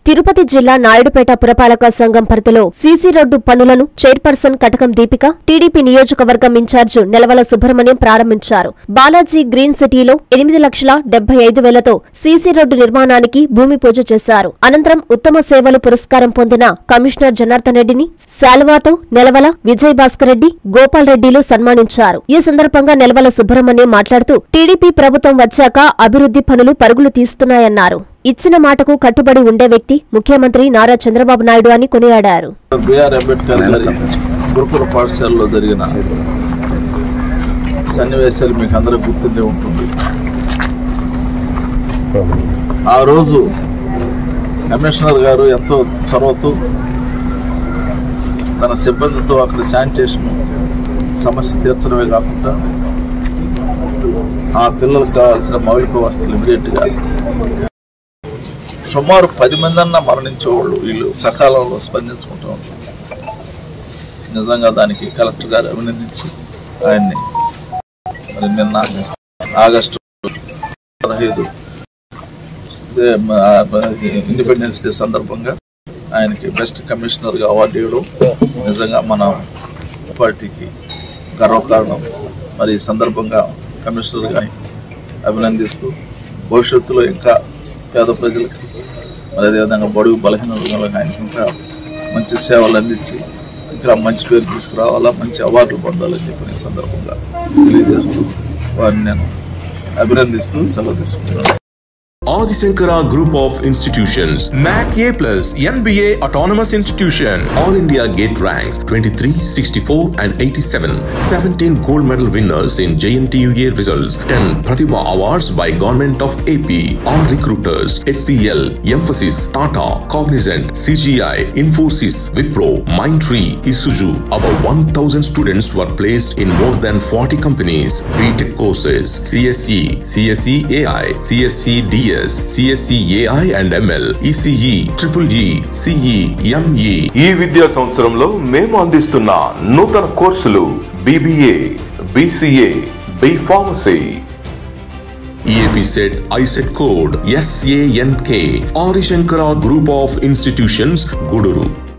తిరుపతి జిల్లా నాయుడుపేట పురపాలక సంఘం పరిధిలో సీసీ రోడ్డు పనులను చైర్పర్సన్ కటకం దీపిక, టీడీపీ నియోజకవర్గం ఇన్ఛార్జ్ నెలవల సుబ్రహ్మణ్యం ప్రారంభించారు. బాలాజీ గ్రీన్ సిటీలో 8,75,000తో సీసీ రోడ్డు నిర్మాణానికి భూమి పూజ చేశారు. అనంతరం ఉత్తమ సేవలు పురస్కారం పొందిన కమిషనర్ జనార్దన్ రెడ్డిని శాల్వాతో నెలవల, విజయ్ భాస్కర్ రెడ్డి, గోపాల్ రెడ్డిలు సన్మానించారు. ఈ సందర్భంగా నెలవల సుబ్రహ్మణ్యం మాట్లాడుతూ టీడీపీ ప్రభుత్వం వచ్చాక అభివృద్ధి పనులు పరుగులు తీస్తున్నాయన్నారు. ఇచ్చిన మాటకు కట్టుబడి ఉండే వ్యక్తి ముఖ్యమంత్రి నారా చంద్రబాబు నాయుడు అని కొనియాడారు. బిఆర్ అంబేద్కర్ గారి గురుకుల పాఠశాలలో జరిగిన సన్నివేశాలు మీకు అందరూ గుర్తుండే ఉంటుంది. ఆ రోజు కమిషనర్ గారు ఎంతో చొరవతో తన సిబ్బందితో అక్కడ శానిటేషన్ సమస్య తీర్చడమే కాకుండా ఆ పిల్లలకు కావాల్సిన మౌలిక వస్తువులు ఇమీడియట్గా సుమారు 10 మంది అన్న మరణించేవాళ్ళు వీళ్ళు సకాలంలో స్పందించుకుంటూ ఉంటారు. నిజంగా దానికి కలెక్టర్ గారు అభినందించి ఆయన్ని మరి నిన్న ఆగస్టు 15 ఇండిపెండెన్స్ డే సందర్భంగా ఆయనకి బెస్ట్ కమిషనర్గా అవార్డు ఇవ్వడం నిజంగా మన పార్టీకి గర్వకారణం. మరి ఈ సందర్భంగా కమిషనర్గా అభినందిస్తూ భవిష్యత్తులో ఇంకా పేద ప్రజలకి మరి అదేవిధంగా బడుగు బలహీన వర్గాలకు ఆయన ఇంకా మంచి సేవలు అందించి ఇంకా మంచి పేరు తీసుకురావాలా, మంచి అవార్డులు పొందాలని చెప్పిన సందర్భంగా తెలియజేస్తూ వారిని నేను అభినందిస్తూ సెలవు తీసుకుంటున్నాను. Adi Shankara Group of Institutions, MAC A+, NBA Autonomous Institution, All India Gate ranks 23, 64 and 87, 17 gold medal winners in JNTUA results, 10 Pratibha Awards by Government of AP, all recruiters, HCL, Emphasis, Tata, Cognizant, CGI, Infosys, Wipro, Mindtree, Isuzu. About 1,000 students were placed in more than 40 companies. BTech courses, CSE, CSE AI, CSE DS, CSE AI and ML, ECE, EEE, CE, ME. ఈ విద్యా సంవత్సరంలో మేము అందిస్తున్న నూతన కోర్సులు BBA, BCA, B Pharmacy. EAP set ISET code SANK. Adi Shankara Group of Institutions, Guduru.